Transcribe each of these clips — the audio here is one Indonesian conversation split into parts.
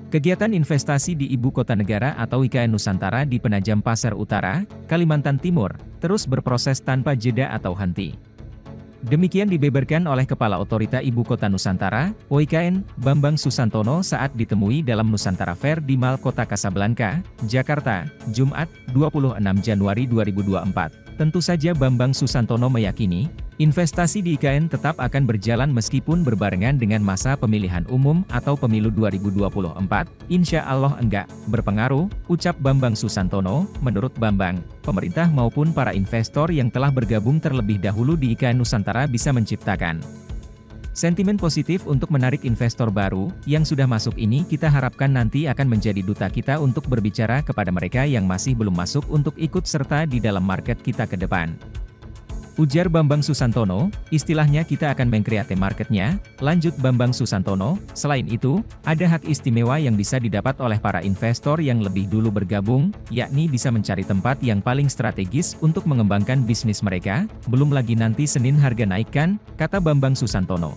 Kegiatan investasi di Ibu Kota Negara atau IKN Nusantara di Penajam Pasar Utara, Kalimantan Timur, terus berproses tanpa jeda atau henti. Demikian dibeberkan oleh Kepala Otorita Ibu Kota Nusantara, OIKN, Bambang Susantono saat ditemui dalam Nusantara Fair di Mall Kota Kasablanka, Jakarta, Jumat, 26 Januari 2024. Tentu saja Bambang Susantono meyakini, investasi di IKN tetap akan berjalan meskipun berbarengan dengan masa pemilihan umum atau pemilu 2024, insya Allah enggak berpengaruh, ucap Bambang Susantono. Menurut Bambang, pemerintah maupun para investor yang telah bergabung terlebih dahulu di IKN Nusantara bisa menciptakan sentimen positif untuk menarik investor baru, yang sudah masuk ini kita harapkan nanti akan menjadi duta kita untuk berbicara kepada mereka yang masih belum masuk untuk ikut serta di dalam market kita ke depan. Ujar Bambang Susantono, istilahnya kita akan mengkreate marketnya, lanjut Bambang Susantono. Selain itu, ada hak istimewa yang bisa didapat oleh para investor yang lebih dulu bergabung, yakni bisa mencari tempat yang paling strategis untuk mengembangkan bisnis mereka, belum lagi nanti Senin harga naikkan, kata Bambang Susantono.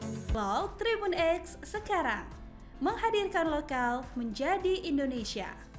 Tribun X sekarang menghadirkan lokal menjadi Indonesia.